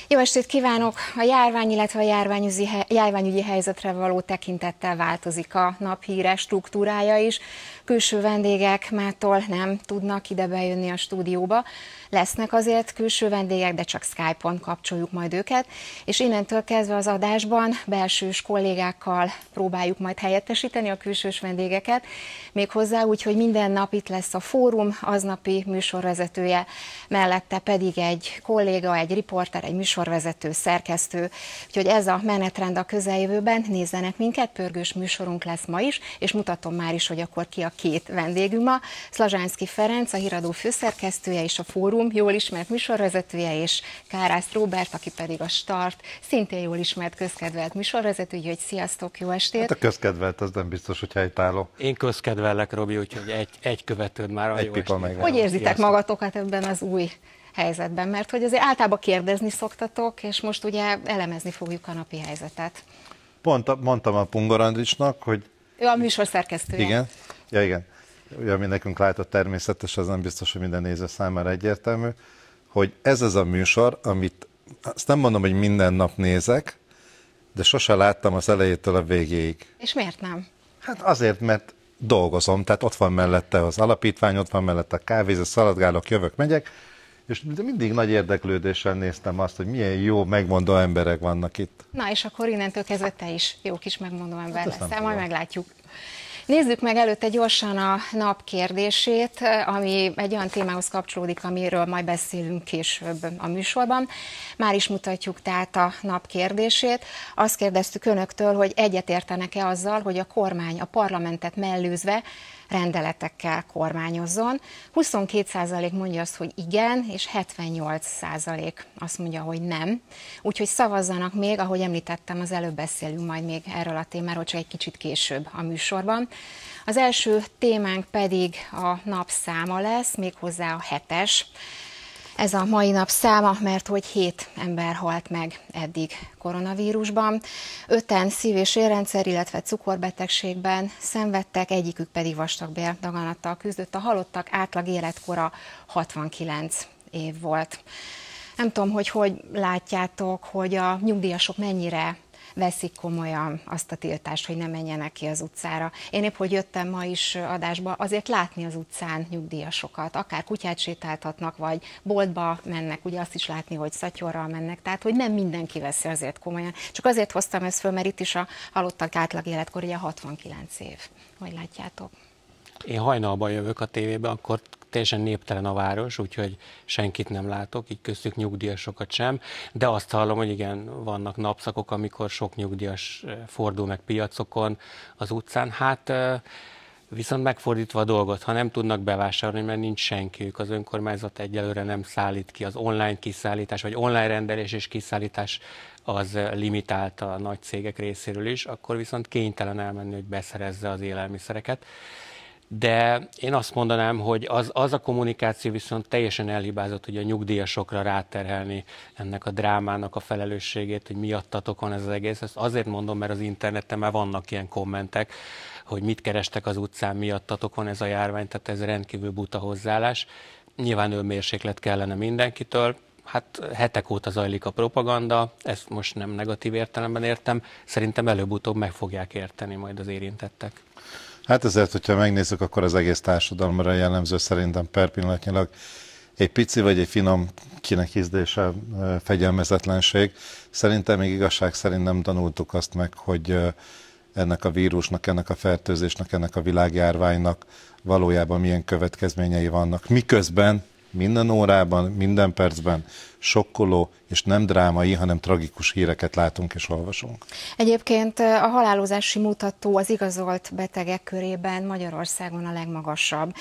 Jó estét kívánok! A járvány, illetve a járványügyi helyzetre való tekintettel változik a nap híres struktúrája is. Külső vendégek mától nem tudnak ide bejönni a stúdióba. Lesznek azért külső vendégek, de csak Skype-on kapcsoljuk majd őket, és innentől kezdve az adásban belsős kollégákkal próbáljuk majd helyettesíteni a külsős vendégeket, méghozzá úgy, hogy minden nap itt lesz a fórum aznapi műsorvezetője, mellette pedig egy kolléga, egy riporter, egy műsorvezető, szerkesztő, úgyhogy ez a menetrend a közeljövőben. Nézzenek minket, pörgős műsorunk lesz ma is, és mutatom már is, hogy akkor ki a két vendégünk ma. Szlazsánszky Ferenc, a híradó főszerkesztője és a fórum jól ismert műsorvezetője, és Kárász Róbert, aki pedig a Start, szintén jól ismert közkedvelt műsorvezető, úgyhogy sziasztok, jó estét! Hát a közkedvelt az nem biztos, hogy helytálló. Én közkedvellek, Robi, úgyhogy egy követőd már a egy jó pipa estét. Hogy érzitek magatokat ebben az új helyzetben? Mert hogy azért általában kérdezni szoktatok, és most ugye elemezni fogjuk a napi helyzetet. Pont mondtam a Pungor Andrisnak, hogy... Ő a műsor szerkesztője. Igen? Ja, igen. Ami nekünk látott természetes, az nem biztos, hogy minden néző számára egyértelmű, hogy ez az a műsor, amit azt nem mondom, hogy minden nap nézek, de sose láttam az elejétől a végéig. És miért nem? Hát azért, mert dolgozom, tehát ott van mellette az alapítvány, ott van mellette a kávézó, szaladgálok, jövök, megyek, és mindig nagy érdeklődéssel néztem azt, hogy milyen jó, megmondó emberek vannak itt. Na és akkor innentől kezdve te is jó kis megmondó ember Hát leszel, majd meglátjuk. Nézzük meg előtte gyorsan a nap kérdését, ami egy olyan témához kapcsolódik, amiről majd beszélünk később a műsorban. Már is mutatjuk tehát a nap kérdését. Azt kérdeztük önöktől, hogy egyetértenek-e azzal, hogy a kormány a parlamentet mellőzve rendeletekkel kormányozzon. 22% mondja azt, hogy igen, és 78% azt mondja, hogy nem. Úgyhogy szavazzanak még, ahogy említettem, az előbb beszélünk majd még erről a témáról, csak egy kicsit később a műsorban. Az első témánk pedig a napszáma lesz, méghozzá a 7-es. Ez a mai nap száma, mert hogy 7 ember halt meg eddig koronavírusban. 5-en szív- és érrendszer, illetve cukorbetegségben szenvedtek, egyikük pedig vastagbéldaganattal küzdött. A halottak átlag életkora 69 év volt. Nem tudom, hogy látjátok, hogy a nyugdíjasok mennyire veszik komolyan azt a tiltást, hogy ne menjenek ki az utcára. Én épp, hogy jöttem ma is adásba, azért látni az utcán nyugdíjasokat, akár kutyát sétáltatnak, vagy boltba mennek, ugye azt is látni, hogy szatyorral mennek, tehát hogy nem mindenki veszi azért komolyan. Csak azért hoztam ezt föl, mert itt is a halottak átlag életkor ugye 69 év. Hogy látjátok? Én hajnalban jövök a tévébe, akkor teljesen néptelen a város, úgyhogy senkit nem látok, így köztük nyugdíjasokat sem, de azt hallom, hogy igen, vannak napszakok, amikor sok nyugdíjas fordul meg piacokon, az utcán. Hát viszont megfordítva a dolgot, ha nem tudnak bevásárolni, mert nincs senkiük, az önkormányzat egyelőre nem szállít ki, az online kiszállítás, vagy online rendelés és kiszállítás az limitált a nagy cégek részéről is, akkor viszont kénytelen elmenni, hogy beszerezze az élelmiszereket. De én azt mondanám, hogy az a kommunikáció viszont teljesen elhibázott, hogy a nyugdíjasokra ráterhelni ennek a drámának a felelősségét, hogy miattatok van ez az egész. Ezt azért mondom, mert az interneten már vannak ilyen kommentek, hogy mit kerestek az utcán, miattatok van ez a járvány, tehát ez rendkívül buta hozzáállás. Nyilván önmérséklet kellene mindenkitől. Hát hetek óta zajlik a propaganda, ezt most nem negatív értelemben értem, szerintem előbb-utóbb meg fogják érteni majd az érintettek. Hát ezért, hogyha megnézzük, akkor az egész társadalomra jellemző szerintem per pillanatnyilag egy pici vagy egy finom kinekizdése, fegyelmezetlenség. Szerintem még igazság szerint nem tanultuk azt meg, hogy ennek a vírusnak, ennek a fertőzésnek, ennek a világjárványnak valójában milyen következményei vannak. Miközben minden órában, minden percben sokkoló és nem drámai, hanem tragikus híreket látunk és olvasunk. Egyébként a halálozási mutató az igazolt betegek körében Magyarországon a legmagasabb,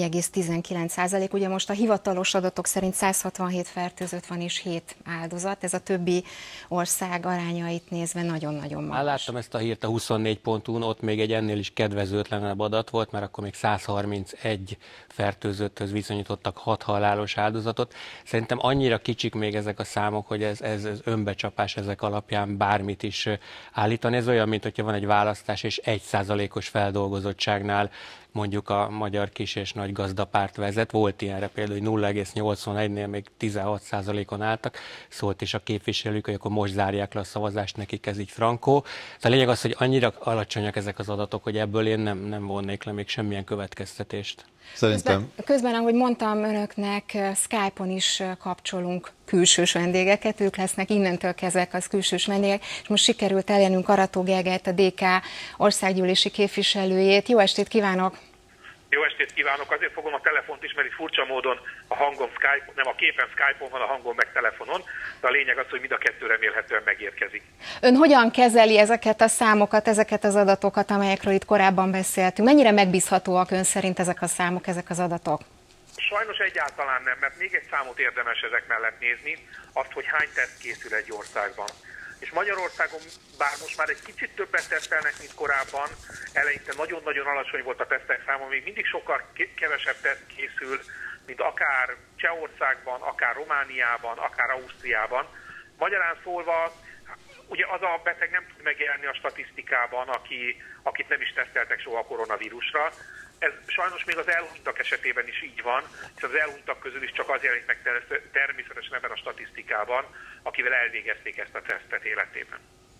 4,19%. Ugye most a hivatalos adatok szerint 167 fertőzött van és 7 áldozat. Ez a többi ország arányait nézve nagyon-nagyon magas. Láttam ezt a hírt a 24.hu-n, ott még egy ennél is kedvezőtlenebb adat volt, mert akkor még 131 fertőzötthöz viszonyítottak 6 halálos áldozatot. Szerintem annyira kicsik még ezek a számok, hogy ez önbecsapás ezek alapján bármit is állítani. Ez olyan, mint hogyha van egy választás, és 1%-os feldolgozottságnál mondjuk a Magyar Kis- és Nagy Gazdapárt vezet. Volt ilyenre például, hogy 0,81-nél még 16%-on álltak. Szólt is a képviselők, hogy akkor most zárják le a szavazást, nekik ez így frankó. A lényeg az, hogy annyira alacsonyak ezek az adatok, hogy ebből én nem vonnék le még semmilyen következtetést. Szerintem... Közben, ahogy mondtam önöknek, Skype-on is kapcsolunk külsős vendégeket, ők lesznek innentől kezdve az külsős vendégek, és most sikerült elérnünk Arató Gergelyt, a DK országgyűlési képviselőjét. Jó estét kívánok! Jó estét kívánok! Azért fogom a telefont is, mert itt furcsa módon a hangom Skype, nem a képen Skype-on van, a hangom meg telefonon, de a lényeg az, hogy mind a kettő remélhetően megérkezik. Ön hogyan kezeli ezeket a számokat, ezeket az adatokat, amelyekről itt korábban beszéltünk? Mennyire megbízhatóak ön szerint ezek a számok, ezek az adatok? Sajnos egyáltalán nem, mert még egy számot érdemes ezek mellett nézni, azt, hogy hány teszt készül egy országban. És Magyarországon, bár most már egy kicsit többet tesztelnek, mint korábban, eleinte nagyon-nagyon alacsony volt a tesztek száma, még mindig sokkal kevesebb teszt készül, mint akár Csehországban, akár Romániában, akár Ausztriában. Magyarán szólva, ugye az a beteg nem tud megjelenni a statisztikában, akit nem is teszteltek soha a koronavírusra. Ez sajnos még az elhunytak esetében is így van, és az elhunytak közül is csak az jelenik meg természetesen ebben a statisztikában, akivel elvégezték ezt a tesztet életében.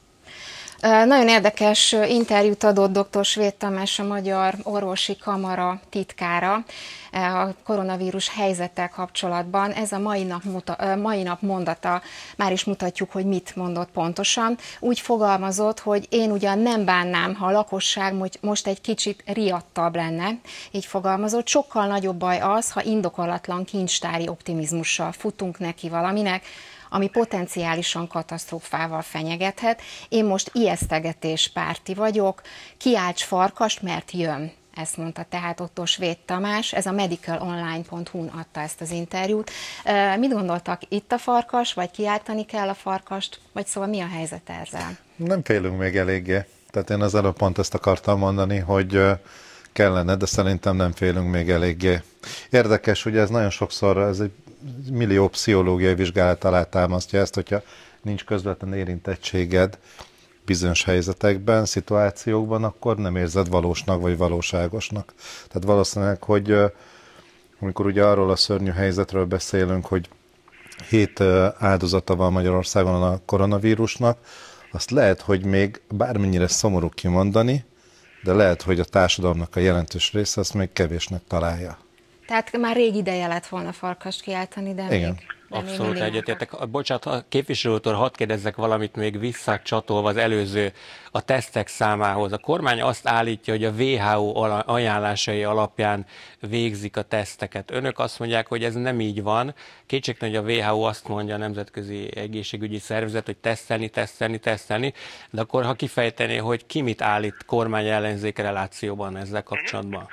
Nagyon érdekes interjút adott dr. Svéd Tamás, a Magyar Orvosi Kamara titkára a koronavírus helyzettel kapcsolatban. Ez a mai nap mondata, már is mutatjuk, hogy mit mondott pontosan. Úgy fogalmazott, hogy én ugyan nem bánnám, ha a lakosság most egy kicsit riadtabb lenne, így fogalmazott. Sokkal nagyobb baj az, ha indokolatlan kincstári optimizmussal futunk neki valaminek, ami potenciálisan katasztrófával fenyegethet. Én most ijesztegetéspárti vagyok, kiálts farkast, mert jön. Ezt mondta tehát Otto Svéd Tamás, ez a medicalonline.hu-n adta ezt az interjút. Mit gondoltak, itt a farkas, vagy kiáltani kell a farkast, vagy szóval mi a helyzet ezzel? Nem félünk még eléggé. Tehát én az előbb pont ezt akartam mondani, hogy kellene, de szerintem nem félünk még eléggé. Érdekes, ugye ez nagyon sokszor, ez egy millió pszichológiai vizsgálat alá támasztja ezt, hogyha nincs közvetlen érintettséged bizonyos helyzetekben, szituációkban, akkor nem érzed valósnak vagy valóságosnak. Tehát valószínűleg, hogy amikor ugye arról a szörnyű helyzetről beszélünk, hogy 7 áldozata van Magyarországon a koronavírusnak, azt lehet, hogy még bármennyire szomorú kimondani, de lehet, hogy a társadalomnak a jelentős része azt még kevésnek találja. Tehát már rég ideje lett volna farkast kiáltani, de igen. Abszolút egyetértek. Bocsánat, a képviselőtől hadd kérdezzek valamit még visszacsatolva az előző, a tesztek számához. A kormány azt állítja, hogy a WHO ajánlásai alapján végzik a teszteket. Önök azt mondják, hogy ez nem így van. Kétségtelen, hogy a WHO azt mondja, a Nemzetközi Egészségügyi Szervezet, hogy tesztelni, de akkor ha kifejtené, hogy ki mit állít kormány-ellenzék relációban ezzel kapcsolatban?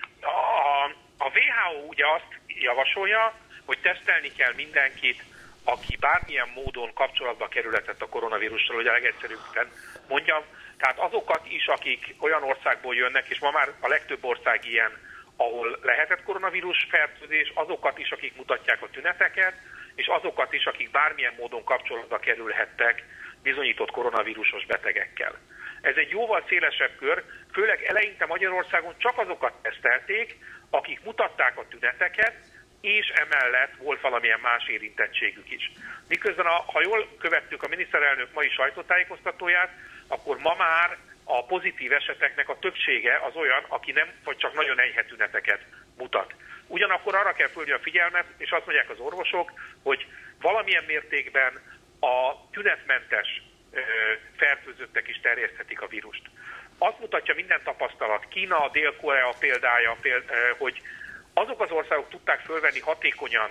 A WHO ugye azt javasolja, hogy tesztelni kell mindenkit, aki bármilyen módon kapcsolatba kerülhetett a koronavírussal, hogy a legegyszerűbben mondjam. Tehát azokat is, akik olyan országból jönnek, és ma már a legtöbb ország ilyen, ahol lehetett koronavírus fertőzés, azokat is, akik mutatják a tüneteket, és azokat is, akik bármilyen módon kapcsolatba kerülhettek bizonyított koronavírusos betegekkel. Ez egy jóval szélesebb kör, főleg eleinte Magyarországon csak azokat tesztelték, akik mutatták a tüneteket, és emellett volt valamilyen más érintettségük is. Miközben, ha jól követtük a miniszterelnök mai sajtótájékoztatóját, akkor ma már a pozitív eseteknek a többsége az olyan, aki nem, vagy csak nagyon enyhe tüneteket mutat. Ugyanakkor arra kell fölni a figyelmet, és azt mondják az orvosok, hogy valamilyen mértékben a tünetmentes fertőzöttek is terjeszthetik a vírust. Azt mutatja minden tapasztalat, Kína, Dél-Korea példája, hogy azok az országok tudták fölvenni hatékonyan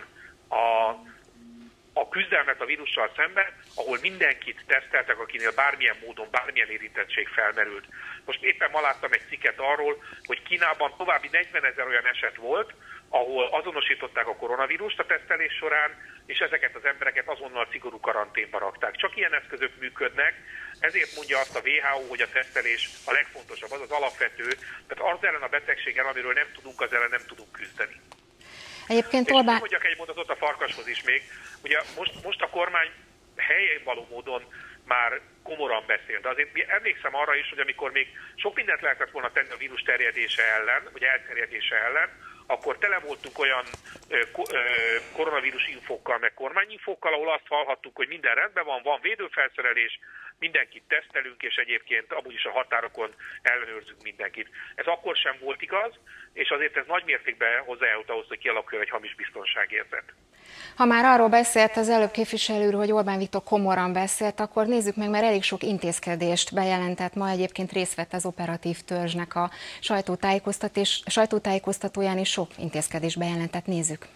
a küzdelmet a vírussal szemben, ahol mindenkit teszteltek, akinél bármilyen módon, bármilyen érintettség felmerült. Most éppen ma láttam egy cikket arról, hogy Kínában további 40 000 olyan eset volt, ahol azonosították a koronavírust a tesztelés során, és ezeket az embereket azonnal szigorú karanténba rakták. Csak ilyen eszközök működnek, ezért mondja azt a WHO, hogy a tesztelés a legfontosabb, az az alapvető, tehát az ellen a betegséggel, amiről nem tudunk, az ellen nem tudunk küzdeni. Egyébként és mondjak egy mondatot a farkashoz is még. Ugye most a kormány helyén való módon már komoran beszél. De azért emlékszem arra is, hogy amikor még sok mindent lehetett volna tenni a vírus terjedése ellen, vagy elterjedése ellen, akkor tele voltunk olyan koronavírus infókkal, meg kormányinfókkal, ahol azt hallhattuk, hogy minden rendben van, van védőfelszerelés, mindenkit tesztelünk, és egyébként amúgy is a határokon ellenőrzünk mindenkit. Ez akkor sem volt igaz, és azért ez nagy mértékben hozzájárult ahhoz, hogy kialakuljon egy hamis biztonságérzet. Ha már arról beszélt az előbb képviselő úr, hogy Orbán Viktor komoran beszélt, akkor nézzük meg, mert elég sok intézkedést bejelentett. Ma egyébként részt vett az operatív törzsnek a sajtótájékoztatóján, és sok intézkedést bejelentett. Nézzük.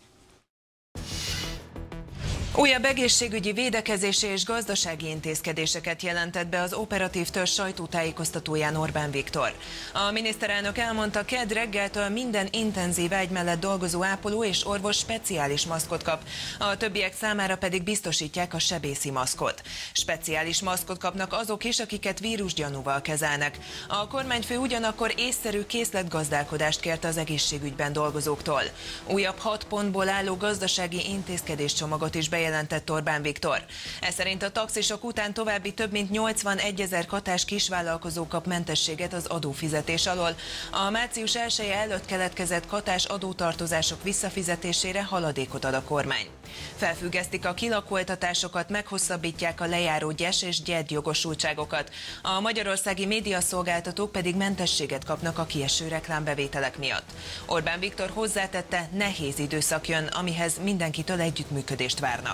Újabb egészségügyi, védekezési és gazdasági intézkedéseket jelentett be az operatív törzs sajtótájékoztatóján Orbán Viktor. A miniszterelnök elmondta, kedd reggeltől minden intenzív ágy mellett dolgozó ápoló és orvos speciális maszkot kap, a többiek számára pedig biztosítják a sebészi maszkot. Speciális maszkot kapnak azok is, akiket vírusgyanúval kezelnek. A kormányfő ugyanakkor észszerű készletgazdálkodást kért az egészségügyben dolgozóktól. Újabb 6 pontból álló gazdasági intézkedéscsomagot is bejelentett Orbán Viktor. Ez szerint a taxisok után további több mint 81 000 katás kisvállalkozó kap mentességet az adófizetés alól. A március 1-e előtt keletkezett katás adótartozások visszafizetésére haladékot ad a kormány. Felfüggesztik a kilakoltatásokat, meghosszabbítják a lejáró gyes és gyertjogosultságokat. A magyarországi médiaszolgáltatók pedig mentességet kapnak a kieső reklámbevételek miatt. Orbán Viktor hozzátette, nehéz időszak jön, amihez mindenkitől együttműködést várnak.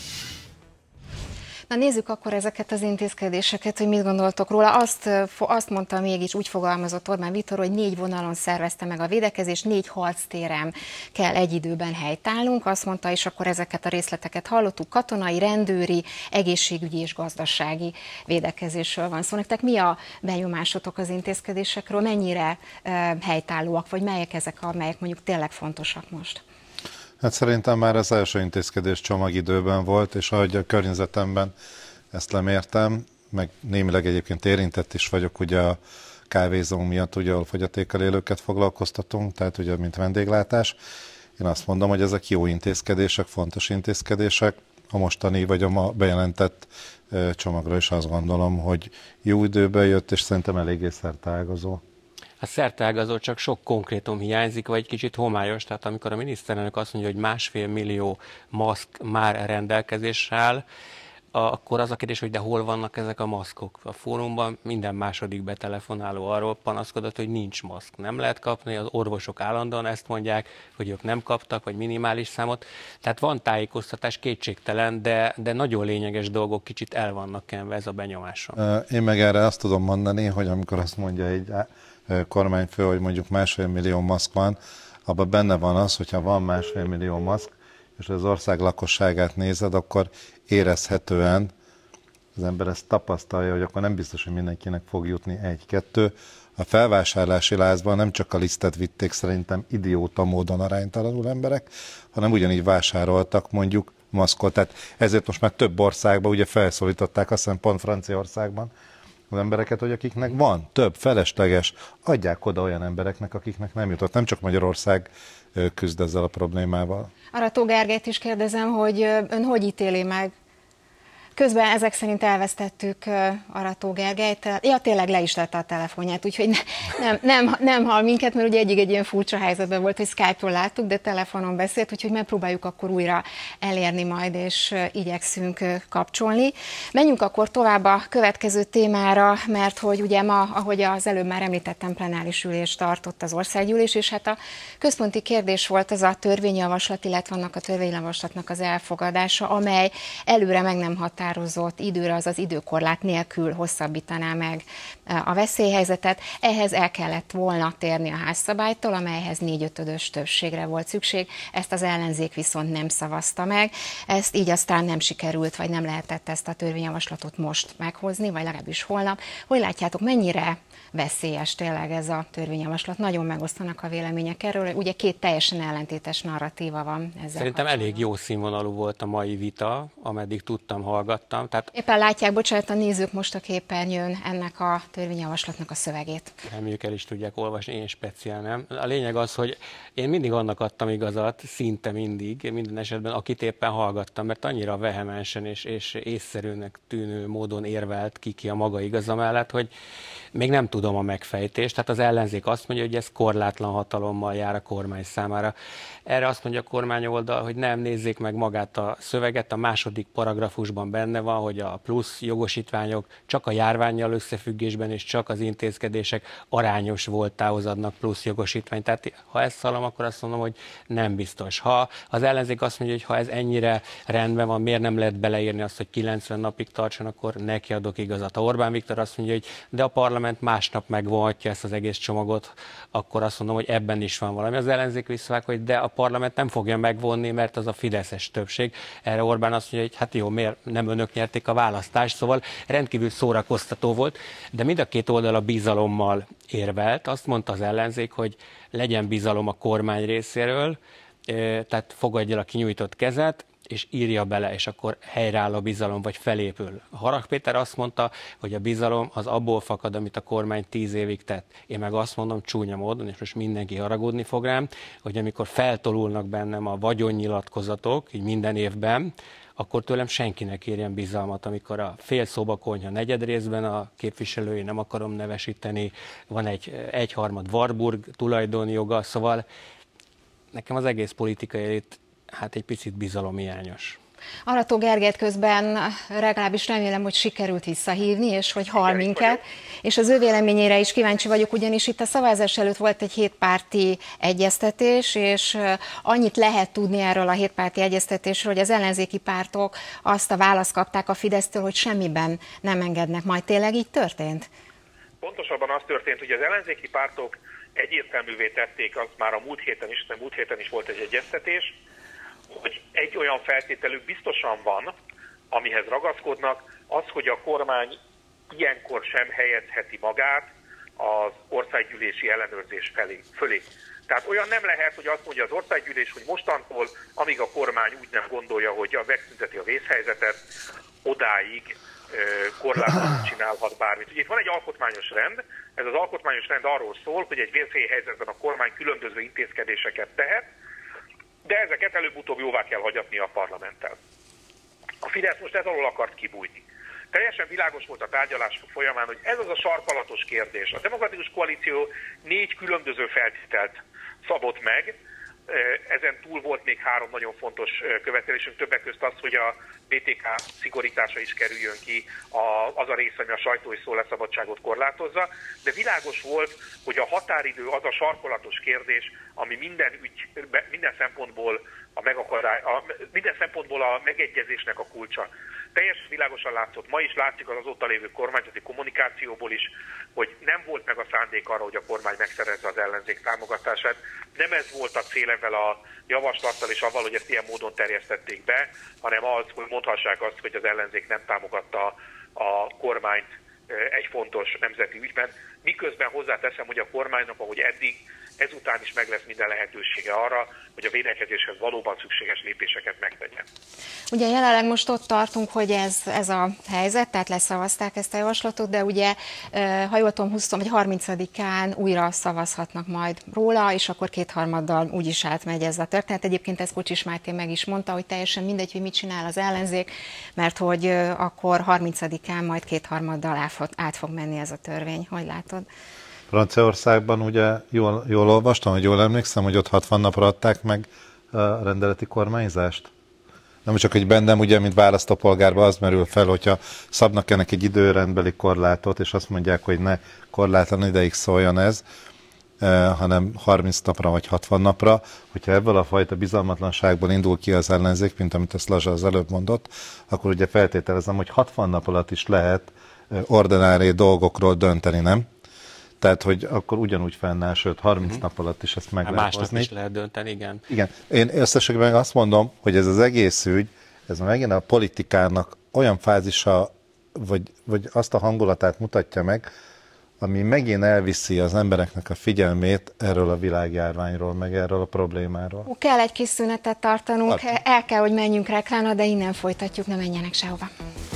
Na nézzük akkor ezeket az intézkedéseket, hogy mit gondoltok róla. Azt mondta mégis, úgy fogalmazott Orbán Viktor, hogy 4 vonalon szervezte meg a védekezést, 4 harctéren kell egy időben helytállnunk. Azt mondta, és akkor ezeket a részleteket hallottuk, katonai, rendőri, egészségügyi és gazdasági védekezésről van szó. Nektek mi a benyomásotok az intézkedésekről, mennyire helytállóak, vagy melyek ezek, amelyek mondjuk tényleg fontosak most? Hát szerintem már az első intézkedés csomagidőben volt, és ahogy a környezetemben ezt lemértem, meg némileg egyébként érintett is vagyok, ugye a kávézó miatt, ugye, ahol fogyatékkal élőket foglalkoztatunk, tehát ugye mint vendéglátás. Én azt mondom, hogy ezek jó intézkedések, fontos intézkedések. A mostani vagy a ma bejelentett csomagra is azt gondolom, hogy jó időben jött, és szerintem eléggé szerteágazó. A szerteágazó, csak sok konkrétum hiányzik, vagy kicsit homályos, tehát amikor a miniszterelnök azt mondja, hogy 1,5 millió maszk már rendelkezésre áll, akkor az a kérdés, hogy de hol vannak ezek a maszkok? A fórumban minden második betelefonáló arról panaszkodott, hogy nincs maszk. Nem lehet kapni, az orvosok állandóan ezt mondják, hogy ők nem kaptak, vagy minimális számot. Tehát van tájékoztatás, kétségtelen, de nagyon lényeges dolgok kicsit el vannak kenve, ez a benyomásom. Én meg erre azt tudom mondani, hogy amikor azt mondja egy kormányfő, hogy mondjuk 1,5 millió maszk van, abban benne van az, hogyha van 1,5 millió maszk, és az ország lakosságát nézed, akkor érezhetően az ember ezt tapasztalja, hogy akkor nem biztos, hogy mindenkinek fog jutni 1-2. A felvásárlási lázban nem csak a lisztet vitték szerintem idióta módon aránytalanul emberek, hanem ugyanígy vásároltak mondjuk maszkot. Tehát ezért most már több országban ugye felszólították, azt hiszem pont Franciaországban, az embereket, hogy akiknek van több felesleges, adják oda olyan embereknek, akiknek nem jutott. Nem csak Magyarország küzd ezzel a problémával. Arató Gergelyt is kérdezem, hogy ön hogy ítéli meg? Közben ezek szerint elvesztettük Arató Gergelyt. Ja, tényleg le is tette a telefonját, úgyhogy nem hall minket, mert ugye egy ilyen furcsa helyzetben volt, hogy Skype-ról láttuk, de telefonon beszélt, úgyhogy megpróbáljuk akkor újra elérni majd, és igyekszünk kapcsolni. Menjünk akkor tovább a következő témára, mert hogy ugye ma, ahogy az előbb már említettem, plenáris ülést tartott az országgyűlés, és hát a központi kérdés volt az a törvényjavaslat, illetve annak a törvényjavaslatnak az elfogadása, amely előre meg nem határozott időre, azaz időkorlát nélkül hosszabbítaná meg a veszélyhelyzetet. Ehhez el kellett volna térni a házszabálytól, amelyhez 4/5-ös többségre volt szükség. Ezt az ellenzék viszont nem szavazta meg. Ezt így aztán nem sikerült, vagy nem lehetett ezt a törvényjavaslatot most meghozni, vagy legalábbis holnap. Hogy látjátok, mennyire veszélyes tényleg ez a törvényjavaslat? Nagyon megosztanak a vélemények erről. Ugye 2 teljesen ellentétes narratíva van ezzel. Szerintem elég jó színvonalú volt a mai vita, ameddig tudtam hallgatni. hallgattam. Tehát éppen látják, bocsánat, a nézők most a képernyőn ennek a törvényjavaslatnak a szövegét. Reméljük el is tudják olvasni, én speciál nem. A lényeg az, hogy én mindig annak adtam igazat, szinte mindig, minden esetben, akit éppen hallgattam, mert annyira vehemensen és észszerűnek tűnő módon érvelt ki a maga igaza mellett, hogy még nem tudom a megfejtést. Tehát az ellenzék azt mondja, hogy ez korlátlan hatalommal jár a kormány számára. Erre azt mondja a kormány oldal, hogy nem, nézzék meg magát a szöveget, a második paragrafusban benne van, hogy a plusz jogosítványok csak a járvánnyal összefüggésben és csak az intézkedések arányos voltához adnak plusz jogosítványt. Tehát ha ezt hallom, akkor azt mondom, hogy nem biztos. Ha az ellenzék azt mondja, hogy ha ez ennyire rendben van, miért nem lehet beleírni azt, hogy 90 napig tartson, akkor neki adok igazat. Ha Orbán Viktor azt mondja, hogy de a parlament másnap megvonhatja ezt az egész csomagot, akkor azt mondom, hogy ebben is van valami. Az ellenzék visszavág, hogy de a parlament nem fogja megvonni, mert az a fideszes többség. Erre Orbán azt mondja, hogy hát jó, miért nem önök nyerték a választást, szóval rendkívül szórakoztató volt, de mind a két oldal a bizalommal érvelt. Azt mondta az ellenzék, hogy legyen bizalom a kormány részéről, tehát fogadja a kinyújtott kezet, és írja bele, és akkor helyreáll a bizalom, vagy felépül. Harag Péter azt mondta, hogy a bizalom az abból fakad, amit a kormány 10 évig tett. Én meg azt mondom csúnya módon, és most mindenki haragudni fog rám, hogy amikor feltolulnak bennem a vagyonnyilatkozatok, így minden évben, akkor tőlem senkinek érjen bizalmat, amikor a fél szobakonyha negyed részben a képviselői, nem akarom nevesíteni, van egy egyharmad Warburg tulajdonjoga, szóval nekem az egész politikai elit hát egy picit bizalomhiányos. Arató Gergelyt közben legalábbis remélem, hogy sikerült visszahívni, és hogy hall minket, és az ő véleményére is kíváncsi vagyok, ugyanis itt a szavazás előtt volt egy hétpárti egyeztetés, és annyit lehet tudni erről a hétpárti egyeztetésről, hogy az ellenzéki pártok azt a választ kapták a Fidesztől, hogy semmiben nem engednek. Majd tényleg így történt? Pontosabban az történt, hogy az ellenzéki pártok egyértelművé tették, az már a múlt héten is volt egy egyeztetés, hogy egy olyan feltételük biztosan van, amihez ragaszkodnak, az, hogy a kormány ilyenkor sem helyezheti magát az országgyűlési ellenőrzés fölé. Tehát olyan nem lehet, hogy azt mondja az országgyűlés, hogy mostantól, amíg a kormány úgy nem gondolja, hogy megszünteti a vészhelyzetet, odáig korlátlanul csinálhat bármit. Ugye itt van egy alkotmányos rend, ez az alkotmányos rend arról szól, hogy egy vészhelyzetben a kormány különböző intézkedéseket tehet, de ezeket előbb-utóbb jóvá kell hagyatni a parlamenttel. A Fidesz most ez alól akart kibújni. Teljesen világos volt a tárgyalás folyamán, hogy ez az a sarkalatos kérdés. A Demokratikus Koalíció 4 különböző feltételt szabott meg, ezen túl volt még 3 nagyon fontos követelésünk, többek között az, hogy a BTK szigorítása is kerüljön ki, az a rész, ami a sajtó és szólásszabadságot korlátozza, de világos volt, hogy a határidő az a sarkolatos kérdés, ami minden szempontból a megegyezésnek a kulcsa. Teljesen világosan látszott, ma is látszik az azóta lévő kormányzati kommunikációból is, hogy nem volt meg a szándék arra, hogy a kormány megszerezze az ellenzék támogatását. Nem ez volt a cél ezzel a javaslattal és avval, hogy ezt ilyen módon terjesztették be, hanem az, hogy mondhassák azt, hogy az ellenzék nem támogatta a kormányt egy fontos nemzeti ügyben. Miközben hozzáteszem, hogy a kormánynak, ahogy eddig, ezután is meg lesz minden lehetősége arra, hogy a védekezéshez valóban szükséges lépéseket megtegyen. Ugye jelenleg most ott tartunk, hogy ez a helyzet, tehát leszavazták ezt a javaslatot, de ugye, ha jól tudom, 20 vagy 30-án újra szavazhatnak majd róla, és akkor 2/3 úgyis átmegy ez a történet. Egyébként ezt Kocsis Máté meg is mondta, hogy teljesen mindegy, hogy mit csinál az ellenzék, mert hogy akkor 30-án majd 2/3 át fog menni ez a törvény. Hogy látod? Franciaországban ugye jól olvastam, hogy jól emlékszem, hogy ott 60 napra adták meg a rendeleti kormányzást. Nem csak egy bennem, ugye, mint választópolgárban az merül fel, hogyha szabnak ennek egy időrendbeli korlátot, és azt mondják, hogy ne korlátlan ideig szóljon ez, hanem 30 napra vagy 60 napra, hogyha ebből a fajta bizalmatlanságból indul ki az ellenzék, mint amit ezt Lazsa az előbb mondott, akkor ugye feltételezem, hogy 60 nap alatt is lehet ordinári dolgokról dönteni, nem? Tehát, hogy akkor ugyanúgy fennáll, sőt 30 nap alatt is ezt meg lehet hozni. Másnap is lehet dönteni, igen. Igen. Én összességében azt mondom, hogy ez az egész ügy, ez megint a politikának olyan fázisa, vagy azt a hangulatát mutatja meg, ami megint elviszi az embereknek a figyelmét erről a világjárványról, meg erről a problémáról. Kell egy kis szünetet tartanunk, el kell, hogy menjünk reklámra, de innen folytatjuk, ne menjenek sehova.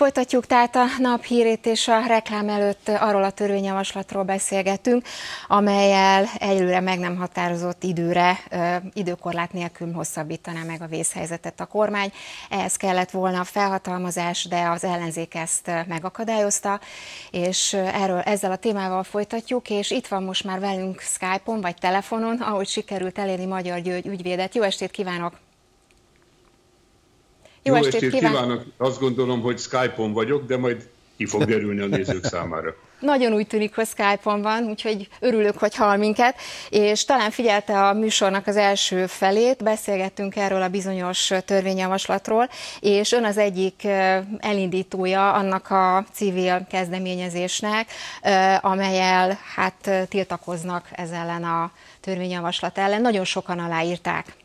Folytatjuk tehát a nap hírét, és a reklám előtt arról a törvényjavaslatról beszélgetünk, amellyel előre meg nem határozott időre, időkorlát nélkül hosszabbítaná meg a vészhelyzetet a kormány. Ehhez kellett volna a felhatalmazás, de az ellenzék ezt megakadályozta, és ezzel a témával folytatjuk, és itt van most már velünk Skype-on vagy telefonon, ahogy sikerült elérni Magyar György ügyvédet. Jó estét kívánok! Jó estét kívánok! Azt gondolom, hogy Skype-on vagyok, de majd ki fog derülni a nézők számára. Nagyon úgy tűnik, hogy Skype-on van, úgyhogy örülök, hogy hall minket, és talán figyelte a műsornak az első felét, beszélgettünk erről a bizonyos törvényjavaslatról, és ön az egyik elindítója annak a civil kezdeményezésnek, amellyel hát tiltakoznak ez ellen a törvényjavaslat ellen. Nagyon sokan aláírták.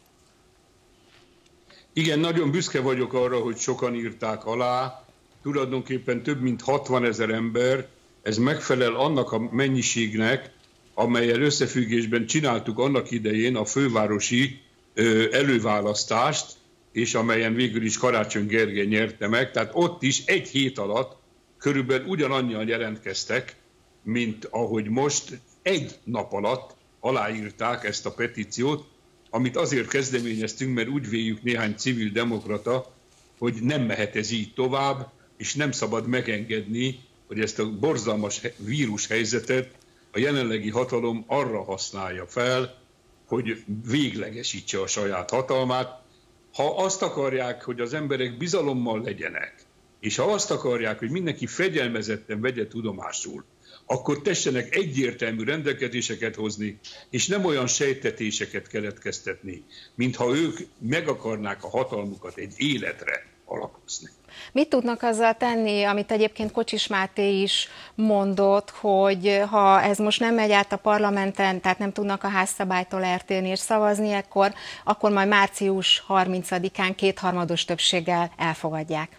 Igen, nagyon büszke vagyok arra, hogy sokan írták alá, tulajdonképpen több mint 60 000 ember, ez megfelel annak a mennyiségnek, amellyel összefüggésben csináltuk annak idején a fővárosi előválasztást, és amelyen végül is Karácsony Gergely nyerte meg, tehát ott is egy hét alatt körülbelül ugyanannyian jelentkeztek, mint ahogy most egy nap alatt aláírták ezt a petíciót, amit azért kezdeményeztünk, mert úgy véljük néhány civil demokrata, hogy nem mehet ez így tovább, és nem szabad megengedni, hogy ezt a borzalmas vírushelyzetet a jelenlegi hatalom arra használja fel, hogy véglegesítse a saját hatalmát. Ha azt akarják, hogy az emberek bizalommal legyenek, és ha azt akarják, hogy mindenki fegyelmezetten vegye tudomásul, akkor tessenek egyértelmű rendelkezéseket hozni, és nem olyan sejtetéseket keletkeztetni, mintha ők meg akarnák a hatalmukat egy életre alapozni. Mit tudnak azzal tenni, amit egyébként Kocsis Máté is mondott, hogy ha ez most nem megy át a parlamenten, tehát nem tudnak a házszabálytól eltérni és szavazni, akkor majd március 30-án kétharmados többséggel elfogadják?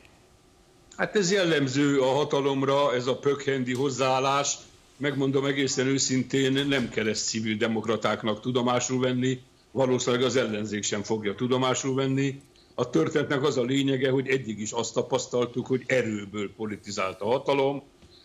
Hát ez jellemző a hatalomra, ez a pökhendi hozzáállás. Megmondom egészen őszintén, nem kell ezt civil demokratáknak tudomásul venni, valószínűleg az ellenzék sem fogja tudomásul venni. A történetnek az a lényege, hogy eddig is azt tapasztaltuk, hogy erőből politizált a hatalom,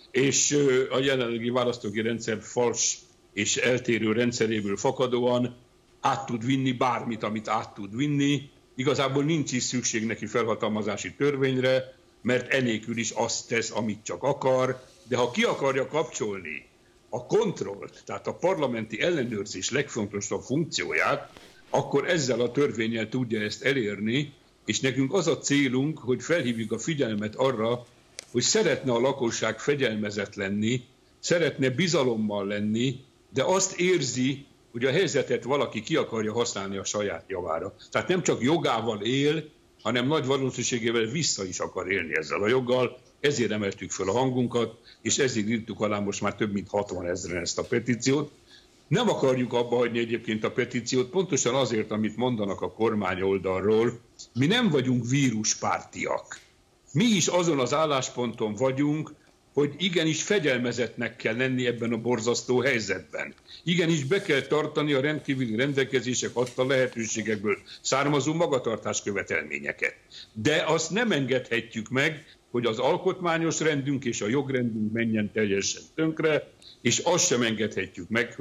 és a jelenlegi választói rendszer fals és eltérő rendszeréből fakadóan át tud vinni bármit, amit át tud vinni. Igazából nincs is szükség neki felhatalmazási törvényre, mert enélkül is azt tesz, amit csak akar, de ha ki akarja kapcsolni a kontrollt, tehát a parlamenti ellenőrzés legfontosabb funkcióját, akkor ezzel a törvénnyel tudja ezt elérni, és nekünk az a célunk, hogy felhívjuk a figyelmet arra, hogy szeretne a lakosság fegyelmezett lenni, szeretne bizalommal lenni, de azt érzi, hogy a helyzetet valaki ki akarja használni a saját javára. Tehát nem csak jogával él, hanem nagy valószínűségével vissza is akar élni ezzel a joggal, ezért emeltük föl a hangunkat, és ezért írtuk alá most már több mint 60 000-en ezt a petíciót. Nem akarjuk abba hagyni egyébként a petíciót, pontosan azért, amit mondanak a kormány oldalról. Mi nem vagyunk víruspártiak. Mi is azon az állásponton vagyunk, hogy igenis fegyelmezettnek kell lenni ebben a borzasztó helyzetben. Igenis be kell tartani a rendkívüli rendelkezések adta lehetőségekből származó magatartás követelményeket. De azt nem engedhetjük meg, hogy az alkotmányos rendünk és a jogrendünk menjen teljesen tönkre, és azt sem engedhetjük meg,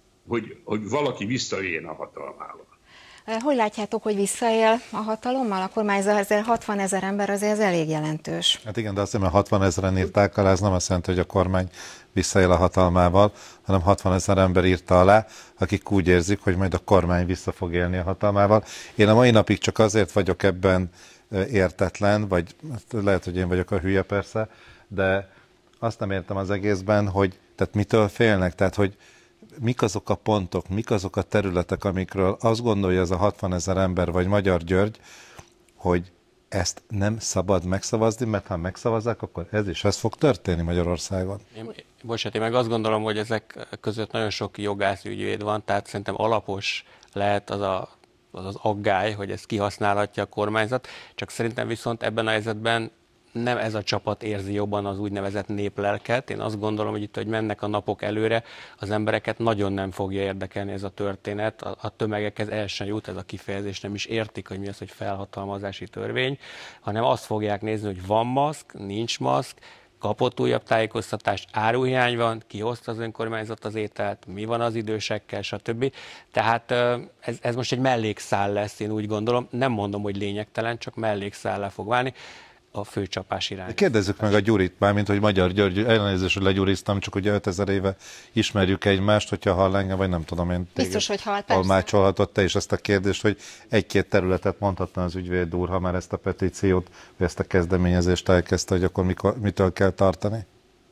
hogy valaki visszaéljen a hatalmával. Hogy látjátok, hogy visszaél a hatalommal? A kormányzat 60 000 ember azért ez elég jelentős. Hát igen, de azért, mert 60 000-en írták alá, ez nem azt jelenti, hogy a kormány visszaél a hatalmával, hanem 60 000 ember írta alá, akik úgy érzik, hogy majd a kormány vissza fog élni a hatalmával. Én a mai napig csak azért vagyok ebben értetlen, vagy lehet, hogy én vagyok a hülye persze, de azt nem értem az egészben, hogy tehát mitől félnek, tehát hogy mik azok a pontok, mik azok a területek, amikről azt gondolja ez a 60 000 ember, vagy Magyar György, hogy ezt nem szabad megszavazni, mert ha megszavazzák, akkor ez fog történni Magyarországon. Bocsánat, én meg azt gondolom, hogy ezek között nagyon sok jogászügyvéd van, tehát szerintem alapos lehet az aggály, hogy ezt kihasználhatja a kormányzat, csak szerintem viszont ebben a helyzetben nem ez a csapat érzi jobban az úgynevezett néplelket. Én azt gondolom, hogy itt, hogy mennek a napok előre, az embereket nagyon nem fogja érdekelni ez a történet. A tömegekhez el sem jut ez a kifejezés, nem is értik, hogy mi az, hogy felhatalmazási törvény, hanem azt fogják nézni, hogy van maszk, nincs maszk, kapott újabb tájékoztatást, áruhiány van, kihozta az önkormányzat az ételt, mi van az idősekkel, stb. Tehát ez most egy mellékszál lesz, én úgy gondolom. Nem mondom, hogy lényegtelen, csak mellékszállá fog válni a főcsapás irány. Kérdezzük meg a Gyurit, mármint, hogy Magyar György, elnézést, hogy legyuriztam, csak ugye 5000 éve ismerjük egymást, hogyha hall engem, vagy nem tudom én. Biztos, hogy hall, tolmácsolhatod te is ezt a kérdést, hogy egy-két területet mondhatna az ügyvéd úr, ha már ezt a petíciót, vagy ezt a kezdeményezést elkezdte, hogy akkor mitől kell tartani?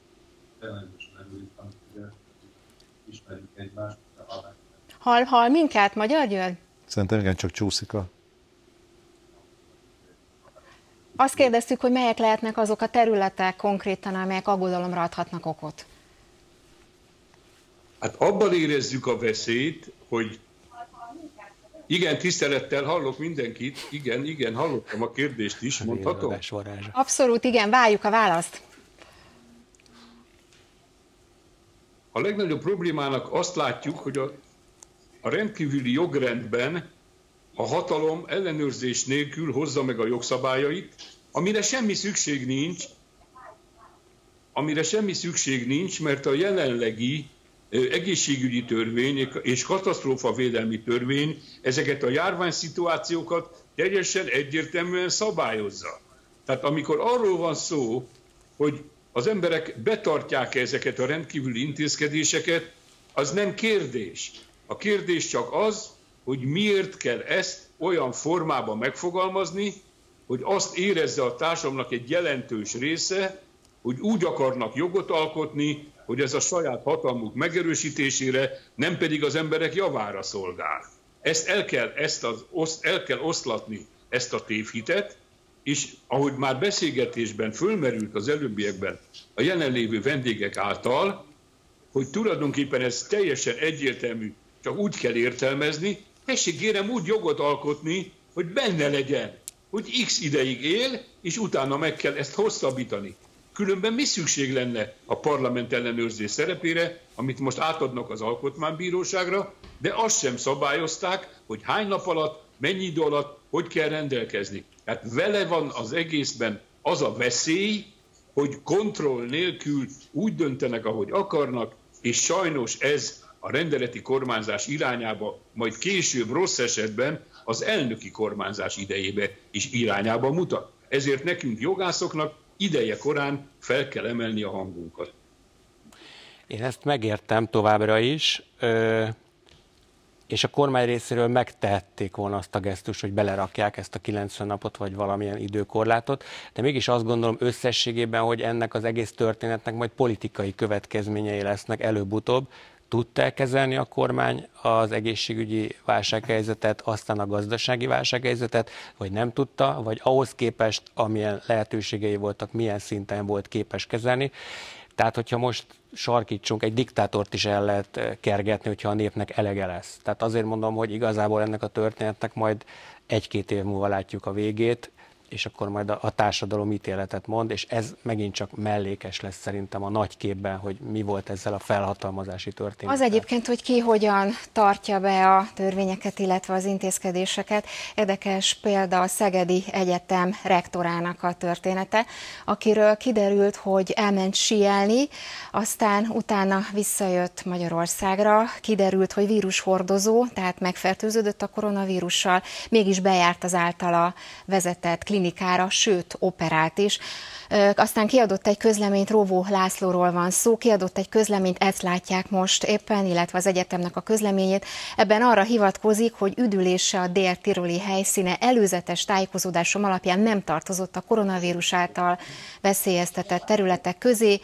Hall minket, Magyar György? Szerintem igen, csak csúszik a... Azt kérdeztük, hogy melyek lehetnek azok a területek konkrétan, amelyek aggodalomra adhatnak okot. Hát abban érezzük a veszélyt, hogy igen, tisztelettel hallok mindenkit, igen, hallottam a kérdést is, mondhatom? Abszolút, igen, várjuk a választ. A legnagyobb problémának azt látjuk, hogy a rendkívüli jogrendben a hatalom ellenőrzés nélkül hozza meg a jogszabályait, amire semmi szükség nincs, mert a jelenlegi egészségügyi törvény és katasztrófavédelmi törvény ezeket a járványszituációkat teljesen egyértelműen szabályozza. Tehát amikor arról van szó, hogy az emberek betartják ezeket a rendkívüli intézkedéseket, az nem kérdés. A kérdés csak az, hogy miért kell ezt olyan formában megfogalmazni, hogy azt érezze a társadalomnak egy jelentős része, hogy úgy akarnak jogot alkotni, hogy ez a saját hatalmuk megerősítésére, nem pedig az emberek javára szolgál. El kell oszlatni ezt a tévhitet, és ahogy már beszélgetésben fölmerült az előbbiekben a jelenlévő vendégek által, hogy tulajdonképpen ez teljesen egyértelmű, csak úgy kell értelmezni, tessék kérem úgy jogot alkotni, hogy benne legyen, hogy x ideig él, és utána meg kell ezt hosszabbítani. Különben mi szükség lenne a parlament ellenőrzés szerepére, amit most átadnak az alkotmánybíróságra, de azt sem szabályozták, hogy hány nap alatt, mennyi idő alatt, hogy kell rendelkezni. Tehát vele van az egészben az a veszély, hogy kontroll nélkül úgy döntenek, ahogy akarnak, és sajnos ez a rendeleti kormányzás irányába, majd később rossz esetben az elnöki kormányzás idejébe is irányába mutat. Ezért nekünk jogászoknak ideje korán fel kell emelni a hangunkat. Én ezt megértem továbbra is, és a kormány részéről megtehették volna azt a gesztus, hogy belerakják ezt a 90 napot, vagy valamilyen időkorlátot, de mégis azt gondolom összességében, hogy ennek az egész történetnek majd politikai következményei lesznek előbb-utóbb. Tudta kezelni a kormány az egészségügyi válsághelyzetet, aztán a gazdasági válsághelyzetet, vagy nem tudta, vagy ahhoz képest, amilyen lehetőségei voltak, milyen szinten volt képes kezelni. Tehát, hogyha most sarkítsunk, egy diktátort is el lehet kergetni, hogyha a népnek elege lesz. Tehát azért mondom, hogy igazából ennek a történetnek majd 1-2 év múlva látjuk a végét, és akkor majd a társadalom ítéletet mond, és ez megint csak mellékes lesz szerintem a nagy képben, hogy mi volt ezzel a felhatalmazási történettel. Az egyébként, hogy ki hogyan tartja be a törvényeket, illetve az intézkedéseket. Érdekes példa a Szegedi Egyetem rektorának a története, akiről kiderült, hogy elment síelni, aztán utána visszajött Magyarországra, kiderült, hogy vírushordozó, tehát megfertőződött a koronavírussal, mégis bejárt az általa vezetett klinikára, sőt, operált is. Aztán kiadott egy közleményt, Róvó Lászlóról van szó, kiadott egy közleményt, ezt látják most éppen, illetve az egyetemnek a közleményét. Ebben arra hivatkozik, hogy üdülése a dél-tiroli helyszíne előzetes tájékozódásom alapján nem tartozott a koronavírus által veszélyeztetett területek közé,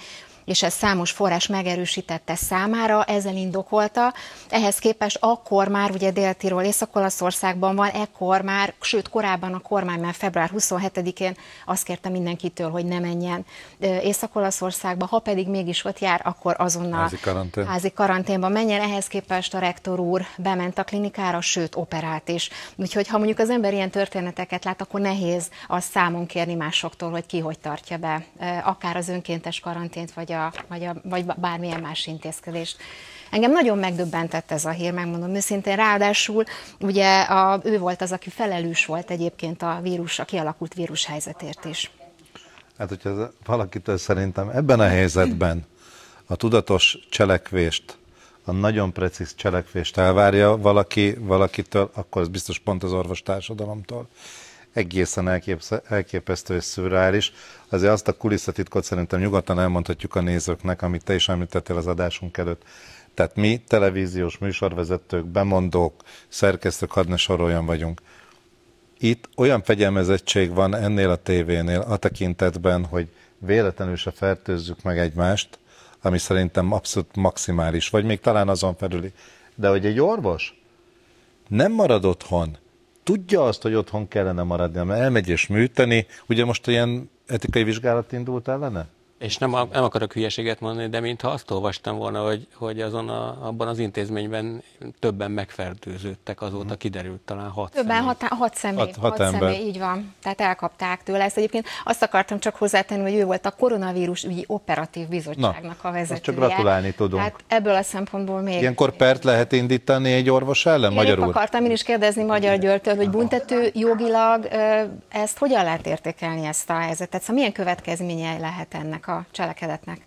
és ez számos forrás megerősítette számára, ezzel indokolta. Ehhez képest akkor már, ugye Dél-Tirol, Észak-Olaszországban van, ekkor már, sőt korábban a kormány már február 27-én azt kérte mindenkitől, hogy ne menjen Észak-Olaszországba, ha pedig mégis ott jár, akkor azonnal házi karanténba menjen. Ehhez képest a rektor úr bement a klinikára, sőt operált is. Úgyhogy ha mondjuk az ember ilyen történeteket lát, akkor nehéz azt számon kérni másoktól, hogy ki hogy tartja be akár az önkéntes karantént, vagy bármilyen más intézkedést. Engem nagyon megdöbbentett ez a hír, megmondom őszintén, ráadásul ugye ő volt az, aki felelős volt egyébként a kialakult vírushelyzetért is. Hát, hogyha valakitől szerintem ebben a helyzetben a tudatos cselekvést, a nagyon precíz cselekvést elvárja valakitől, akkor ez biztos pont az orvostársadalomtól. Egészen elképesztő és szürreális. Azért azt a kulisszatitkot szerintem nyugodtan elmondhatjuk a nézőknek, amit te is említettél az adásunk előtt. Tehát mi, televíziós műsorvezetők, bemondók, szerkesztők, hadd ne soroljam vagyunk. Itt olyan fegyelmezettség van ennél a tévénél a tekintetben, hogy véletlenül se fertőzzük meg egymást, ami szerintem abszolút maximális, vagy még talán azon felüli. De hogy egy orvos nem marad otthon, tudja azt, hogy otthon kellene maradni, mert elmegy és műteni. Ugye most ilyen etikai vizsgálat indult ellene? És nem akarok hülyeséget mondani, de mintha azt olvastam volna, hogy abban az intézményben többen megfertőződtek, azóta kiderült talán 6 többen, személy. 6 személy, így van. Tehát elkapták tőle ezt. Egyébként azt akartam csak hozzátenni, hogy ő volt a koronavírus ügyi operatív bizottságnak a vezetője. Csak gratulálni tudunk. Tehát ebből a szempontból még... Ilyenkor pert lehet indítani egy orvos ellen, Magyar úr? Akartam én is kérdezni Magyar Györgytől, hogy büntető jogilag ezt hogyan lehet értékelni, ezt a helyzetet? Szóval milyen következményei lehet ennek a cselekedetnek?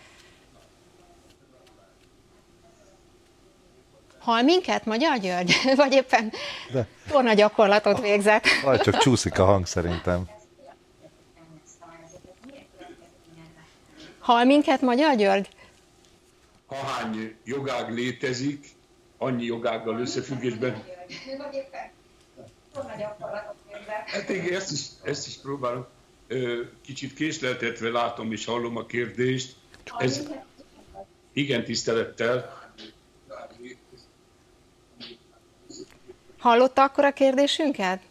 Hall minket, Magyar György? Vagy éppen torna gyakorlatot végzett? Csak csúszik a hang szerintem. Hall minket, Magyar György? Ahány jogág létezik, annyi jogággal összefüggésben. Vagy éppen torna gyakorlatot végzett. Hát igen, ezt is próbálom. Kicsit késleltetve látom és hallom a kérdést. Igen, tisztelettel. Hallotta akkor a kérdésünket?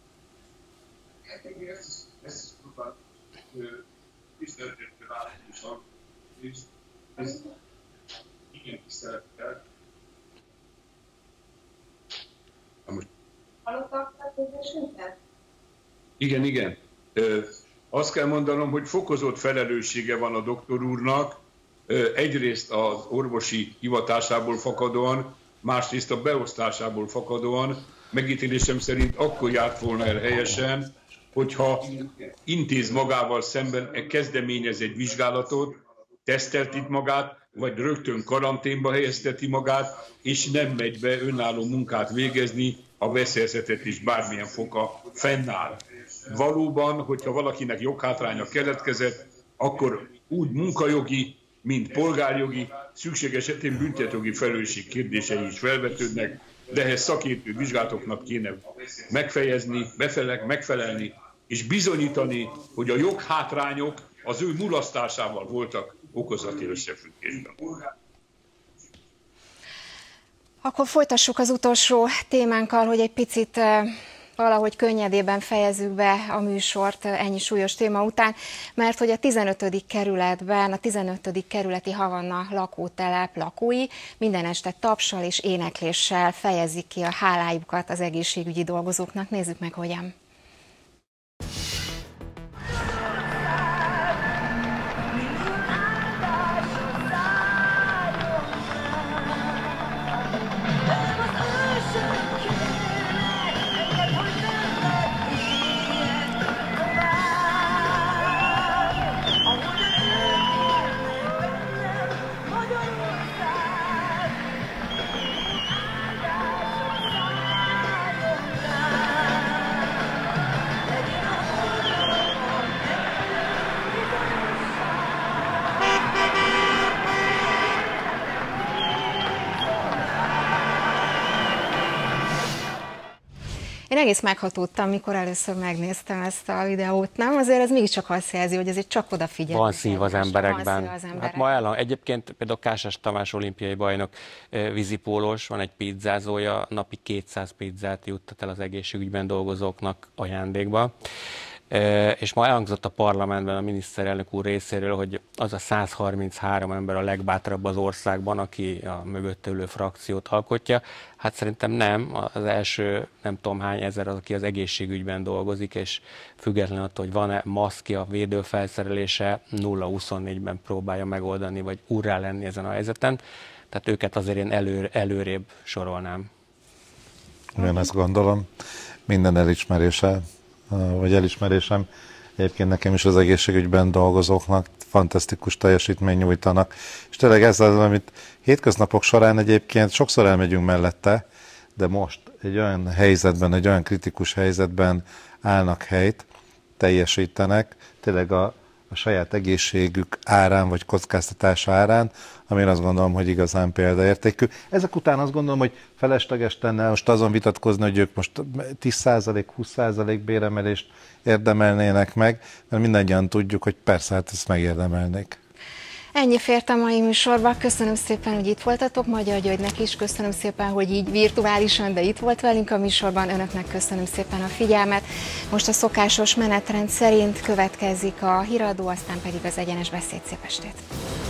Ezt is próbálom tisztelettel látom és hallom a kérdést. Igen, tisztelettel. Hallotta akkor a kérdésünket? Igen. Azt kell mondanom, hogy fokozott felelőssége van a doktor úrnak, egyrészt az orvosi hivatásából fakadóan, másrészt a beosztásából fakadóan. Megítélésem szerint akkor járt volna el helyesen, hogyha intéz magával szemben, kezdeményez egy vizsgálatot, tesztelti magát, vagy rögtön karanténba helyezteti magát, és nem megy be önálló munkát végezni, a veszélyeztetés bármilyen foka fennáll. Valóban, hogyha valakinek joghátránya keletkezett, akkor úgy munkajogi, mint polgárjogi, szükség esetén büntetőjogi felelősség kérdései is felvetődnek, de ehhez szakértő vizsgálatoknak kéne megfelelni, és bizonyítani, hogy a joghátrányok az ő mulasztásával voltak okozati összefüggésben. Akkor folytassuk az utolsó témánkkal, hogy egy picit valahogy könnyedében fejezzük be a műsort ennyi súlyos téma után, mert hogy a 15. kerületben, a 15. kerületi Havanna lakótelep lakói minden este tapssal és énekléssel fejezik ki a hálájukat az egészségügyi dolgozóknak. Nézzük meg, hogyan. Én egész meghatódtam, mikor először megnéztem ezt a videót, nem? Azért ez mégiscsak azt jelzi, hogy azért csak odafigyel. Van szív az emberekben. Hát ma egyébként például Kásás Tamás olimpiai bajnok vízipólós, van egy pizzázója, napi 200 pizzát juttat el az egészségügyben dolgozóknak ajándékba. És ma elhangzott a parlamentben a miniszterelnök úr részéről, hogy az a 133 ember a legbátrabb az országban, aki a mögötte ülő frakciót alkotja. Hát szerintem nem. Az első nem tudom hány ezer az, aki az egészségügyben dolgozik, és függetlenül attól, hogy van-e maszkja, védőfelszerelése, 0-24-ben próbálja megoldani, vagy úrrá lenni ezen a helyzeten. Tehát őket azért én előrébb sorolnám. Én ezt gondolom. Minden elismerésem egyébként nekem is az egészségügyben dolgozóknak fantasztikus teljesítmény nyújtanak. És tényleg ez az, amit hétköznapok során egyébként sokszor elmegyünk mellette, de most egy olyan helyzetben, egy olyan kritikus helyzetben állnak helyt, teljesítenek, tényleg a saját egészségük árán, vagy kockáztatása árán, amin azt gondolom, hogy igazán példaértékű. Ezek után azt gondolom, hogy felesleges lenne most azon vitatkozni, hogy ők most 10%, 20% béremelést érdemelnének meg, mert mindannyian tudjuk, hogy persze, hát ezt megérdemelnék. Ennyi fért a mai műsorba. Köszönöm szépen, hogy itt voltatok. Magyar Györgynek is köszönöm szépen, hogy így virtuálisan, de itt volt velünk a műsorban. Önöknek köszönöm szépen a figyelmet. Most a szokásos menetrend szerint következik a híradó, aztán pedig az egyenes beszéd. Szép estét!